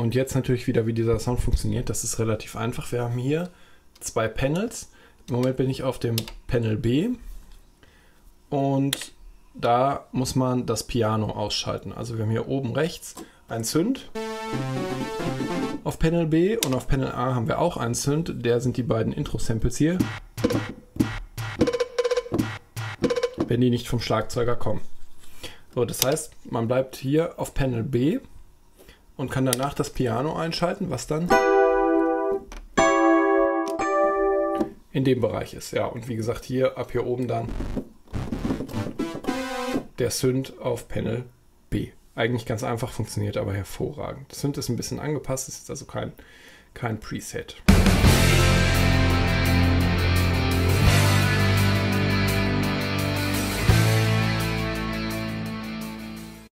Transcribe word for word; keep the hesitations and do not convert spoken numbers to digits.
und jetzt natürlich wieder, wie dieser Sound funktioniert. Das ist relativ einfach. Wir haben hier zwei Panels. Im Moment bin ich auf dem Panel B und da muss man das Piano ausschalten. Also wir haben hier oben rechts ein Synth auf Panel B und auf Panel A haben wir auch einen Synth. Der sind die beiden Intro-Samples hier, wenn die nicht vom Schlagzeuger kommen. So, das heißt, man bleibt hier auf Panel B und kann danach das Piano einschalten, was dann in dem Bereich ist. Ja, und wie gesagt, hier ab hier oben dann der Synth auf Panel B. Eigentlich ganz einfach, funktioniert aber hervorragend. Das Synth ist ein bisschen angepasst, ist also kein, kein Preset.